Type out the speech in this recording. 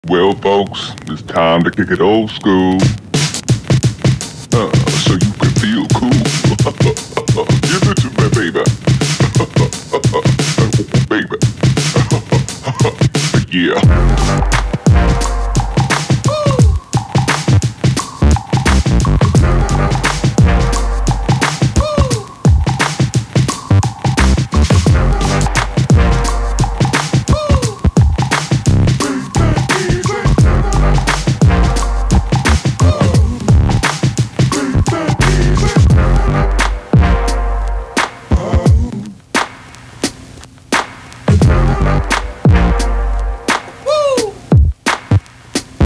Well, folks, it's time to kick it old school. So you can feel cool. Give it to me, baby. Baby. Yeah.